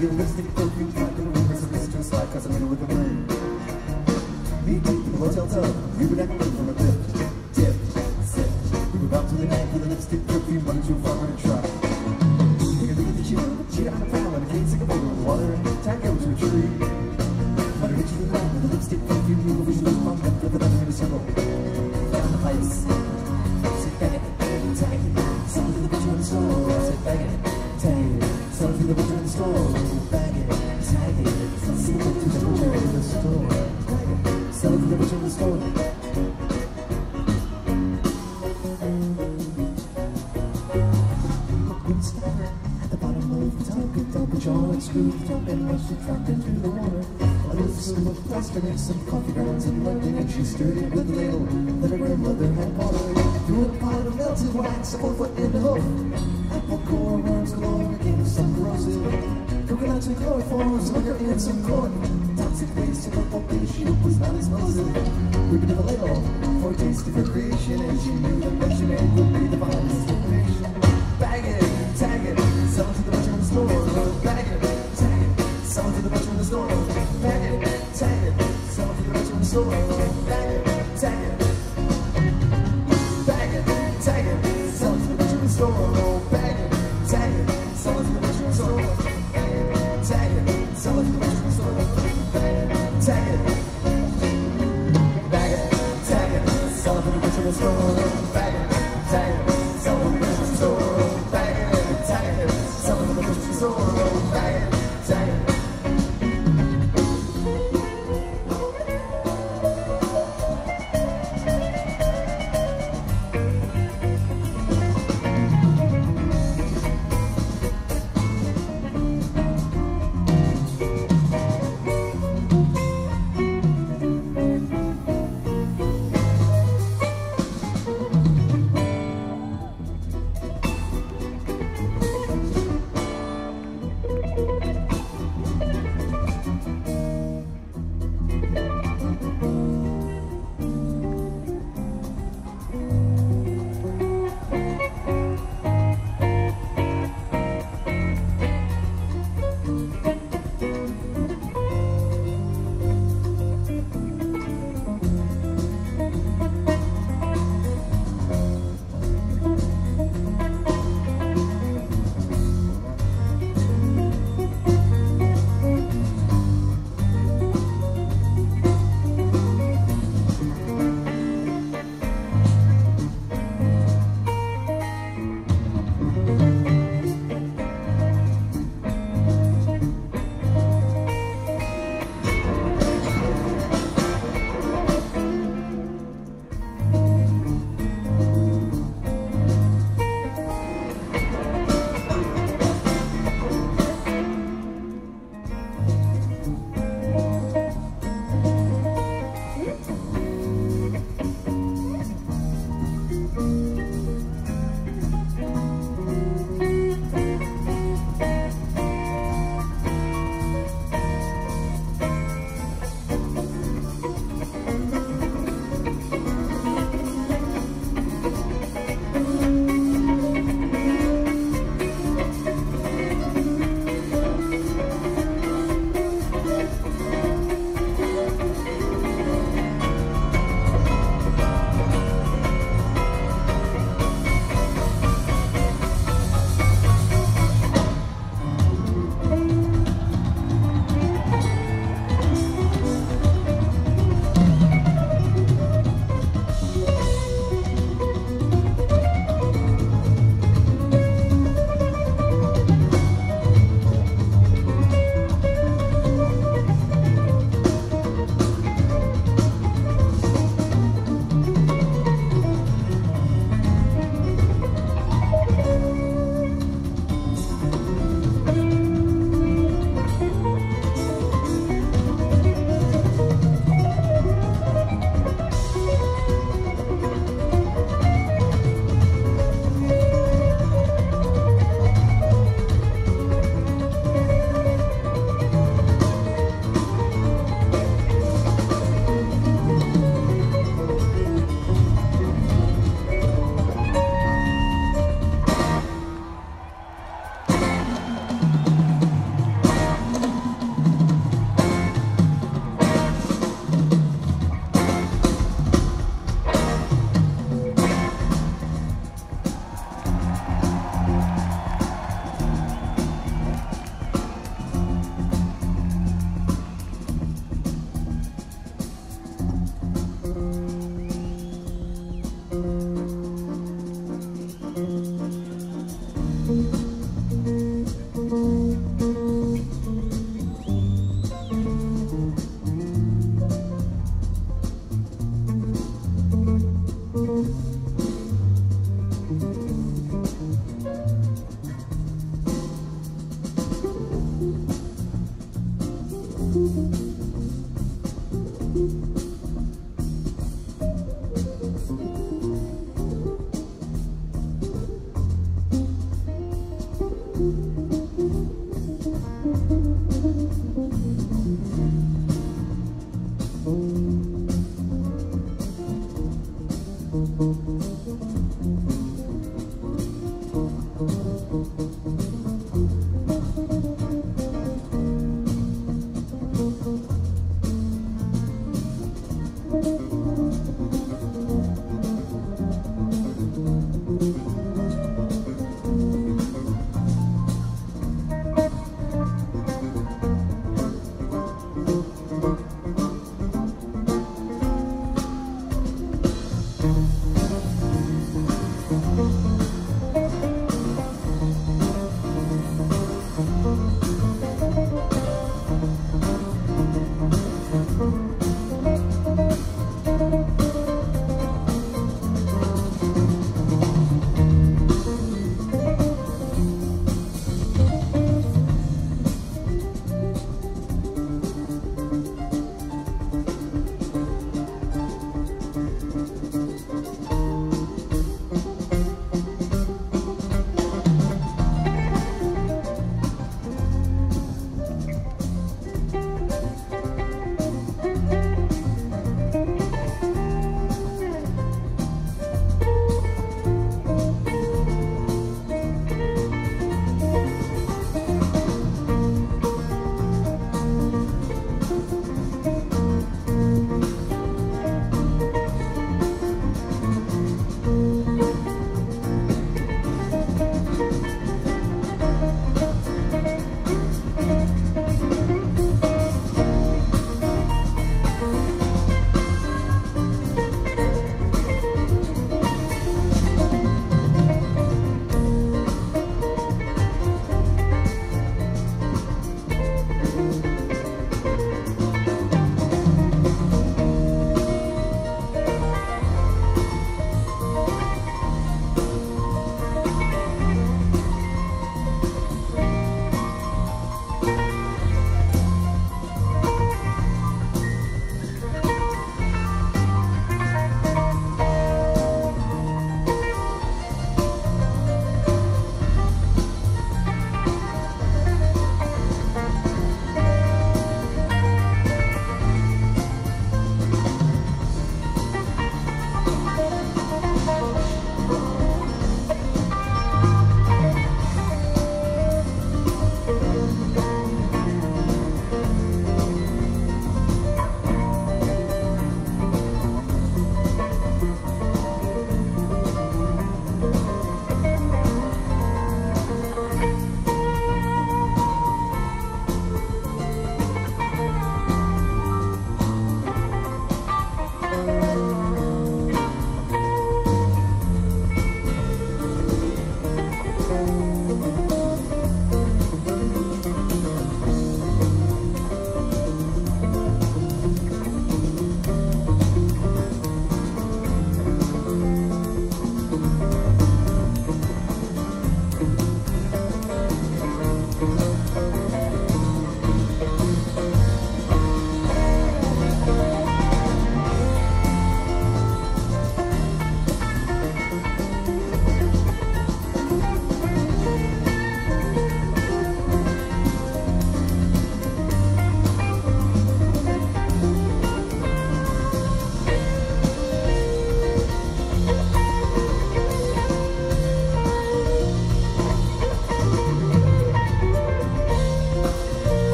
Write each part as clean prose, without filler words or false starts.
your lipstick, perfume, trapped in a room, there's a reason to slide, cause I'm in with a ring. Me deep in the hotel tub, we were never from a dip, sip. We were up to the neck with a lipstick, perfume, running too far in a truck. Take a look at the cheetah on a pal, and a cane sick of over the water, tag out to a tree. But I reached the ground with a lipstick, perfume, you go vision, those pumped up, with another in a circle. Down the pipes, sit back, tag it, someone to the butcher in the store, sit back, tag it, someone to the butcher in the store, bag it, tag it, someone to the butcher in the store, bag it, someone to the butcher in the store. Jaw and screw, jump and rush it, trapped into the water. A little spoon of plastic and some coffee grounds and lightning, and she stirred it with a ladle that her grandmother had bought her. Threw a pot of melted wax, 4 foot in the hoof. Apple core, worms galore, came some corrosive. Coconuts and chloroforms, liquor and some corn. Toxic waste of her vocation was not explosive. We could have a ladle for a taste of her creation, and she knew that Russian egg would be the finest combination. Bag it, tag it, sell it to the butcher in the store. Bag it, tag it, sell it to the butcher in the store. Bag it, tag it, sell it to the butcher in the store. Bag it, tag it, bag it, tag it, sell it to the butcher in the store. Bag it, tag it, sell it to the butcher in the store. Bag it, tag it, sell it to the butcher in the store. Bag it, tag it, bag it, tag it, sell it to the butcher in the store. Bag it, tag it, sell it to the butcher in the store.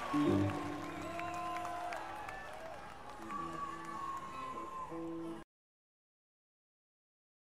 you.